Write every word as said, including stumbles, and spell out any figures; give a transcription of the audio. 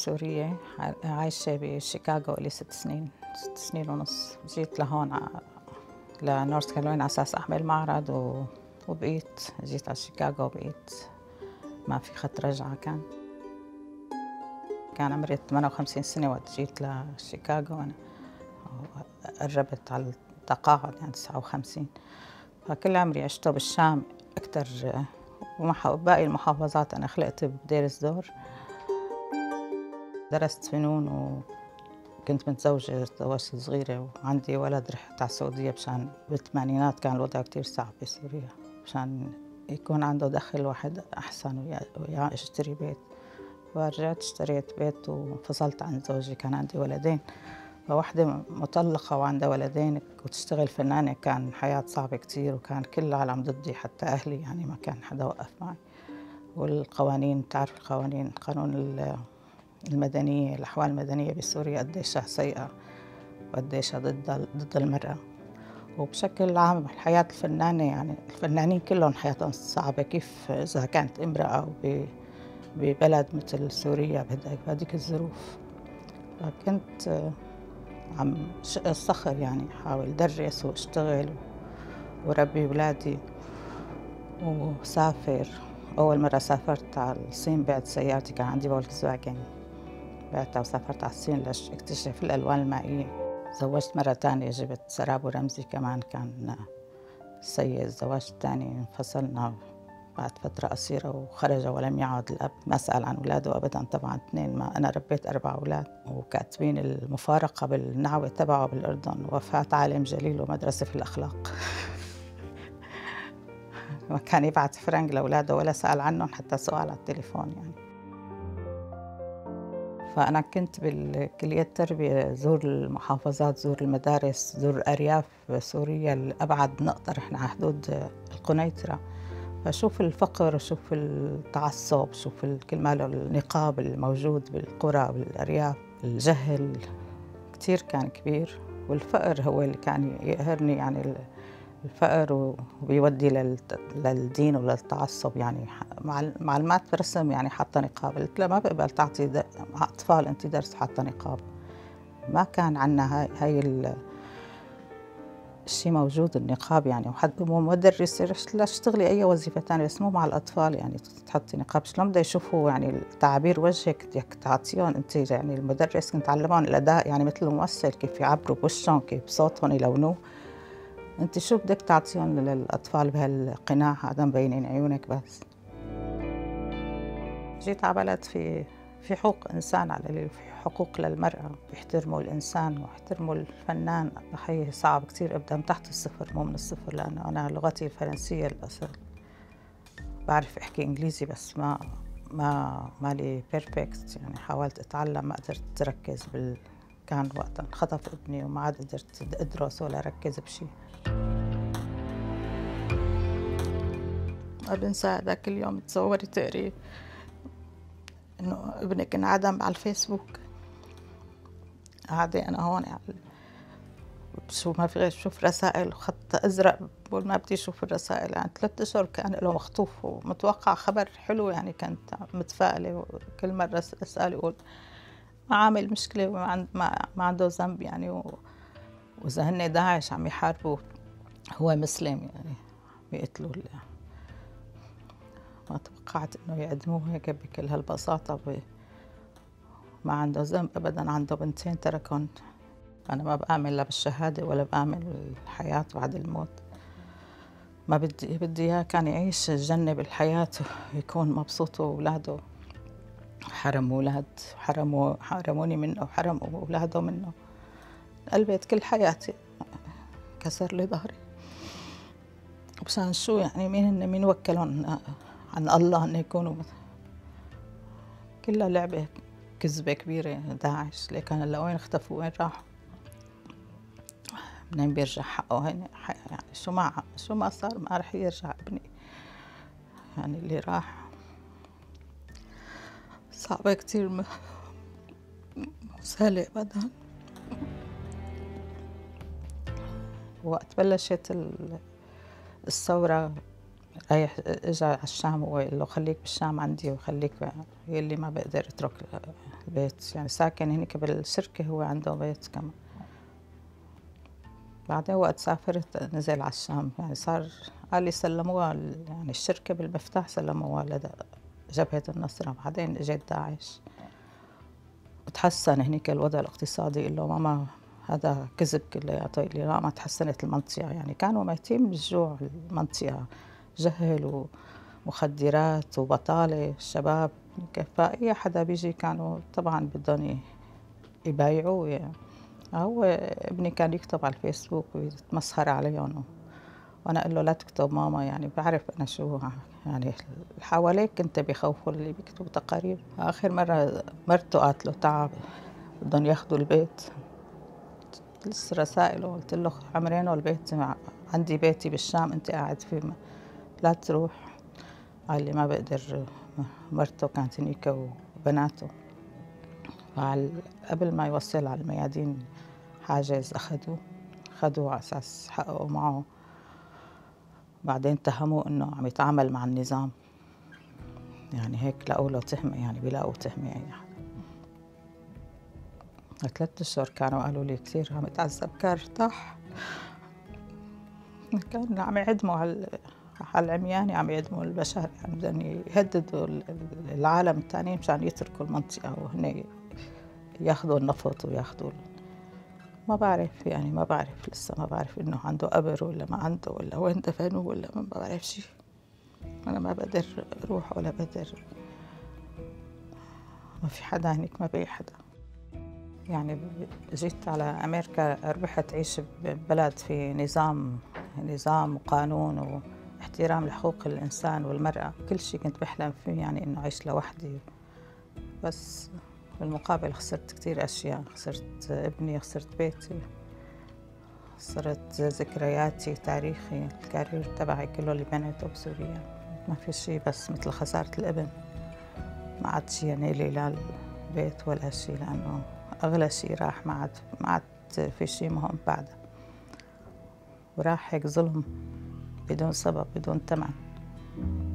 سورية عايشة بشيكاغو لي ست سنين ست سنين ونص. جيت لهون ع- لنورث كارولينا على أساس أعمل معرض و... وبقيت جيت على شيكاغو وبقيت ما في خط رجعة. كان كان عمري ثمانية وخمسين سنة وقت جيت لشيكاغو. أنا قربت على التقاعد يعني تسعة وخمسين، فكل عمري عشته بالشام أكتر وباقي المحافظات. أنا خلقت بدير الزور، درست فنون وكنت متزوجة تزوجت صغيرة وعندي ولد. رحت على السعودية مشان بالثمانينات كان الوضع كتير صعب بسوريا، مشان يكون عنده دخل واحد أحسن ويا, ويا اشتري بيت. ورجعت اشتريت بيت وانفصلت عن زوجي، كان عندي ولدين. فواحدة مطلقة وعندها ولدين وتشتغل فنانة، كان حياة صعبة كتير وكان كل العالم ضدي حتى أهلي، يعني ما كان حدا وقف معي. والقوانين بتعرف القوانين، قانون المدنية، الأحوال المدنية بسوريا قديشها سيئة وقديشها ضد ضد المرأة. وبشكل عام الحياة الفنانة، يعني الفنانين كلهم حياتهم صعبة، كيف إذا كانت امرأة ببلد مثل سوريا بهذيك الظروف. فكنت عم الصخر يعني حاول درس واشتغل وربي أولادي وسافر. أول مرة سافرت على الصين بعت سيارتي، كان عندي فولكس فاجن، بعتها وسافرت على الصين لاكتشف الألوان المائية. تزوجت مرة تانية، جبت سراب ورمزي كمان كان سيء. الزواج الثاني انفصلنا بعد فترة قصيرة وخرج ولم يعد الأب، ما سأل عن أولاده أبداً. طبعاً اثنين، ما أنا ربيت أربع أولاد، وكاتبين المفارقة بالنعوة تبعه بالأردن: وفاة عالم جليل ومدرسة في الأخلاق. ما كان يبعت فرنك لأولاده ولا سأل عنهم حتى سؤال على التليفون يعني. فأنا كنت بالكلية التربية زور المحافظات، زور المدارس، زور أرياف سوريا لأبعد نقطة. رحنا على حدود القنيطرة، فشوف الفقر، شوف التعصب، شوف كل ماله النقاب الموجود بالقرى والأرياف. الجهل كتير كان كبير، والفقر هو اللي كان يقهرني، يعني الفقر وبيودي للدين وللتعصب. يعني معلمات برسم يعني حاطة نقاب، قلت لها ما بقبل تعطي أطفال أنت درس حاطة نقاب. ما كان عنا هاي, هاي الشيء موجود النقاب يعني. وحد مدرسة رحت لا اشتغلي أي وظيفة تانية بس مو مع الأطفال، يعني تحطي نقاب. شلون بده يشوفوا يعني تعابير وجهك بدك تعطيهم أنت؟ يعني المدرس كنت علمهم الأداء، يعني مثل الممثل كيف يعبروا بوشهم، كيف بصوتهم يلونوه. أنت شو بدك تعطيهم للأطفال بهالقناع هذا مبينين عيونك بس؟ جيت على بلد في في حقوق إنسان، على اللي في حقوق للمرأة، بيحترموا الإنسان ويحترموا الفنان. بحيي صعب كتير أبدأ من تحت الصفر مو من الصفر، لأنه أنا لغتي الفرنسية الأصل. بعرف أحكي إنجليزي بس ما ما مالي بيرفكت، يعني حاولت أتعلم ما قدرت أركز بال كان وقتها انخطف ابني وما عاد قدرت أدرس ولا أركز بشي. ما بنسى هذاك اليوم. تصوري تقري إنه ابنك انعدم على الفيسبوك، قاعدة أنا هون يعني شو ما في غير شوف رسائل خط أزرق، بقول ما بدي أشوف الرسائل. يعني ثلاثة أشهر كان له مخطوف ومتوقع خبر حلو، يعني كنت متفائلة. وكل مرة أسأل يقول ما عامل مشكلة وما عند ما, ما عنده ذنب يعني. و... وإذا هن داعش عم يحاربوا هو مسلم يعني بيقتلوا. ما توقعت إنه يعدموه هيك بكل هالبساطة. ب... ما عنده ذنب أبداً، عنده بنتين تركهم. أنا ما بآمن لا بالشهادة ولا بآمن بالحياة بعد الموت. ما بدي بدي إياه كان يعيش الجنة بالحياة ويكون مبسوط وأولاده. حرم أولاد، حرموا حرموني منه وحرموا أولاده منه. قلبت كل حياتي، كسر لي ظهري. وبشان شو يعني؟ مين هن مين وكلهم عن الله إنه يكونوا؟ كلها لعبة كذبة كبيرة داعش. لكن هلا وين اختفوا؟ وين راحوا؟ منين بيرجع حقه؟ هين يعني شو ما شو ما صار ما رح يرجع ابني. يعني اللي راح صعبة كتير، مو سهلة أبداً. وقت بلشت الثورة رايح اجى على الشام وقال له خليك بالشام عندي وخليك يلي ما بقدر اترك البيت، يعني ساكن هنيك بالشركة، هو عنده بيت كمان. بعدين وقت سافرت نزل على الشام، يعني صار قال لي سلموها يعني الشركة بالمفتاح سلموها لجبهة النصرة. بعدين اجت داعش وتحسن هنيك الوضع الاقتصادي. قال له ماما هذا كذب كلياته، قال لي لا ما تحسنت المنطقة، يعني كانوا ميتين بالجوع المنطقة، جهل ومخدرات وبطالة الشباب. فأي حدا بيجي كانوا طبعا بدهم يبايعوه يعني. هو ابني كان يكتب على الفيسبوك ويتمسخر عليهم، وانا اقول له لا تكتب ماما، يعني بعرف انا شو يعني اللي حواليك انت بيخوفوا اللي بيكتبوا تقارير. اخر مره مرته قالت له تعب بدهم ياخذوا البيت، لسه رسائله قلت له عمرينه البيت عندي، بيتي بالشام انت قاعد فيه، لا تروح. قال لي ما بقدر، مرته كانت هنيك وبناته. قبل ما يوصل على الميادين حاجز أخدوه أخدوه على أساس حققوا معه. بعدين اتهموه إنه عم يتعامل مع النظام، يعني هيك لقوا له تهمة، يعني بيلاقوا تهمة أي حدا. ثلاثة أشهر كانوا قالوا لي كثير عم يتعذب، كان ارتاح. كان عم يعدموا على على العمياني، عم يعدموا البشر، يعني بدهم يهددوا العالم الثاني مشان يتركوا المنطقة وهن ياخذوا النفط وياخذوا. ما بعرف يعني ما بعرف لسه ما بعرف إنه عنده قبر ولا ما عنده، ولا وين دفنوه ولا ما بعرف شي. أنا ما بقدر أروح ولا بقدر، ما في حدا هنيك، ما بقي حدا. يعني جيت على أمريكا، ربحت أعيش ببلد في نظام نظام وقانون واحترام لحقوق الإنسان والمرأة، كل شي كنت بحلم فيه، يعني إنه أعيش لوحدي. بس بالمقابل خسرت كتير أشياء، خسرت ابني، خسرت بيتي، خسرت ذكرياتي، تاريخي، الكارير تبعي كله اللي بنيته بسوريا. ما في شي بس مثل خسارة الابن، ما عاد شي يعني لي لا البيت ولا شي، لأنه أغلى شي راح، ما عاد ما عاد في شي مهم بعده، وراح هيك ظلم بدون سبب بدون ثمن.